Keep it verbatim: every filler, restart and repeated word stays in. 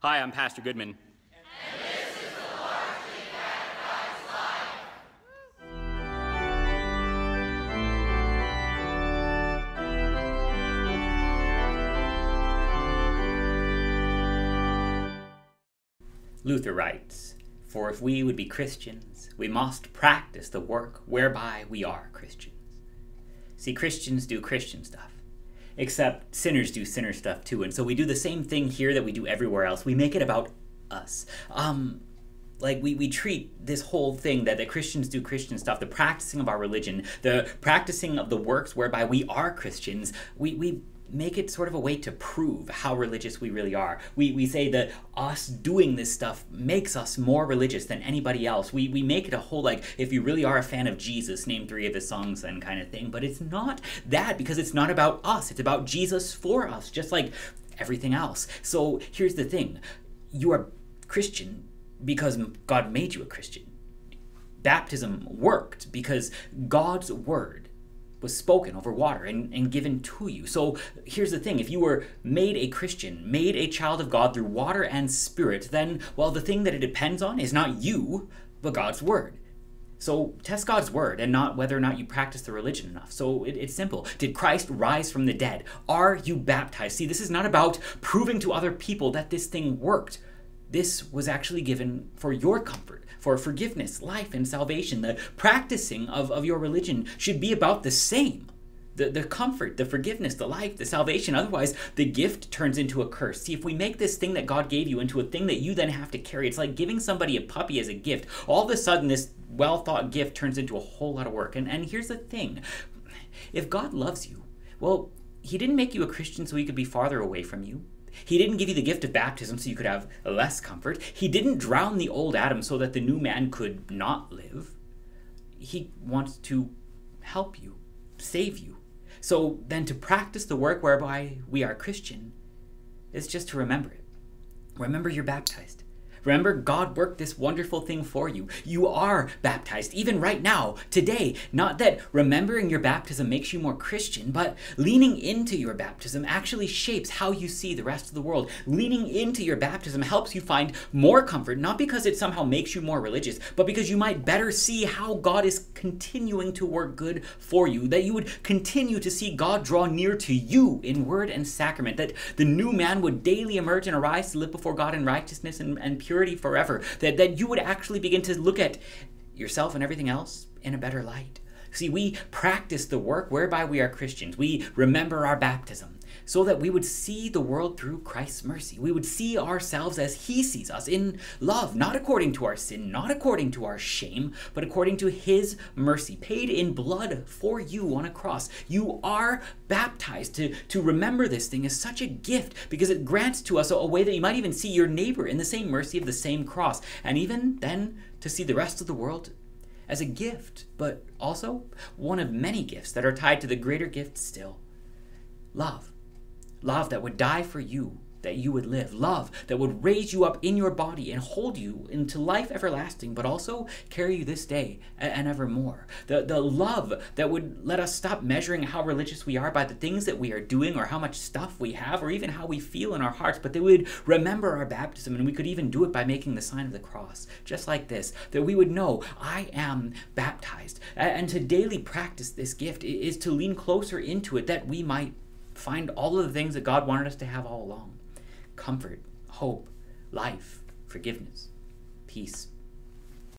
Hi, I'm Pastor Goodman. And this is the Largely Catechized Life. Luther writes, "For if we would be Christians, we must practice the work whereby we are Christians." See, Christians do Christian stuff. Except sinners do sinner stuff too, and so we do the same thing here that we do everywhere else. We make it about us. Um, like we, we treat this whole thing that the Christians do Christian stuff, the practicing of our religion, the practicing of the works whereby we are Christians, we, we make it sort of a way to prove how religious we really are. We, we say that us doing this stuff makes us more religious than anybody else. We, we make it a whole, like, if you really are a fan of Jesus, name three of his songs then kind of thing. But it's not that, because it's not about us. It's about Jesus for us, just like everything else. So here's the thing. You are Christian because God made you a Christian. Baptism worked because God's word was spoken over water and, and given to you. So here's the thing. If you were made a Christian, made a child of God through water and spirit, then, well, the thing that it depends on is not you, but God's word. So test God's word and not whether or not you practice the religion enough. So it, it's simple. Did Christ rise from the dead? Are you baptized? See, this is not about proving to other people that this thing worked. This was actually given for your comfort, for forgiveness, life, and salvation. The practicing of, of your religion should be about the same. The, the comfort, the forgiveness, the life, the salvation. Otherwise, the gift turns into a curse. See, if we make this thing that God gave you into a thing that you then have to carry, it's like giving somebody a puppy as a gift. All of a sudden, this well-thought gift turns into a whole lot of work. And, and here's the thing. If God loves you, well, he didn't make you a Christian so he could be farther away from you. He didn't give you the gift of baptism so you could have less comfort. He didn't drown the old Adam so that the new man could not live. He wants to help you, save you. So then to practice the work whereby we are Christian is just to remember it. Remember you're baptized. Remember, God worked this wonderful thing for you. You are baptized, even right now, today. Not that remembering your baptism makes you more Christian, but leaning into your baptism actually shapes how you see the rest of the world. Leaning into your baptism helps you find more comfort, not because it somehow makes you more religious, but because you might better see how God is continuing to work good for you, that you would continue to see God draw near to you in word and sacrament, that the new man would daily emerge and arise to live before God in righteousness and, and purity. Purity forever, that, that you would actually begin to look at yourself and everything else in a better light. See, we practice the work whereby we are Christians. We remember our baptism so that we would see the world through Christ's mercy. We would see ourselves as he sees us, in love, not according to our sin, not according to our shame, but according to his mercy, paid in blood for you on a cross. You are baptized. To, to remember this thing is such a gift because it grants to us a, a way that you might even see your neighbor in the same mercy of the same cross, and even then to see the rest of the world as a gift, but also one of many gifts that are tied to the greater gift still. Love. Love that would die for you, that you would live. Love that would raise you up in your body and hold you into life everlasting, but also carry you this day and evermore. The, the love that would let us stop measuring how religious we are by the things that we are doing or how much stuff we have or even how we feel in our hearts, but that we would remember our baptism, and we could even do it by making the sign of the cross, just like this, that we would know, I am baptized. And to daily practice this gift is to lean closer into it, that we might find all of the things that God wanted us to have all along. Comfort, hope, life, forgiveness, peace.